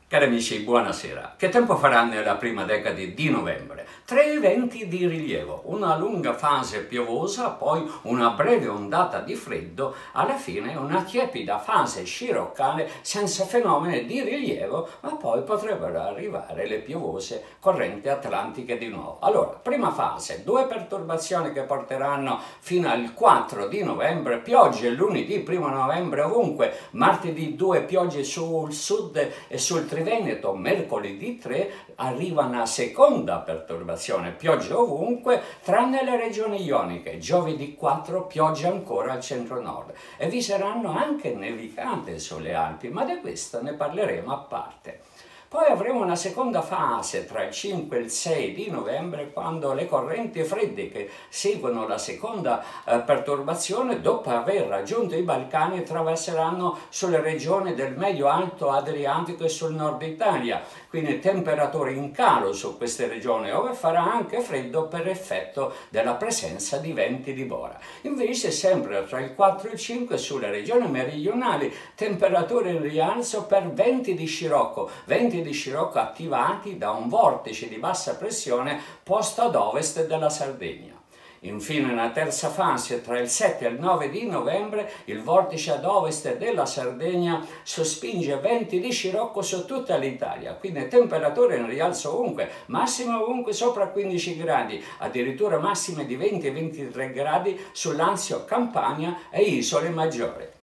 Cari amici, buonasera. Che tempo farà nella prima decade di novembre? Tre eventi di rilievo, una lunga fase piovosa, poi una breve ondata di freddo, alla fine una tiepida fase sciroccale senza fenomeni di rilievo, ma poi potrebbero arrivare le piovose correnti atlantiche di nuovo. Allora, prima fase, due perturbazioni che porteranno fino al 4 di novembre, piogge lunedì 1 novembre ovunque, martedì 2 piogge sul sud e sul Triveneto, mercoledì 3 arriva una seconda perturbazione, piogge ovunque tranne le regioni ioniche, giovedì 4 piogge ancora al centro-nord e vi saranno anche nevicate sulle Alpi, ma di questo ne parleremo a parte. Poi avremo una seconda fase tra il 5 e il 6 di novembre, quando le correnti fredde che seguono la seconda perturbazione, dopo aver raggiunto i Balcani, attraverseranno sulle regioni del medio-alto Adriatico e sul nord Italia, quindi temperature in calo su queste regioni, dove farà anche freddo per effetto della presenza di venti di bora. Invece sempre tra il 4 e il 5 sulle regioni meridionali, temperature in rialzo per venti di scirocco attivati da un vortice di bassa pressione posto ad ovest della Sardegna. Infine, una terza fase tra il 7 e il 9 di novembre, il vortice ad ovest della Sardegna sospinge venti di scirocco su tutta l'Italia, quindi temperature in rialzo ovunque, massime ovunque sopra 15 gradi, addirittura massime di 20-23 gradi su Lazio, Campania e isole maggiori.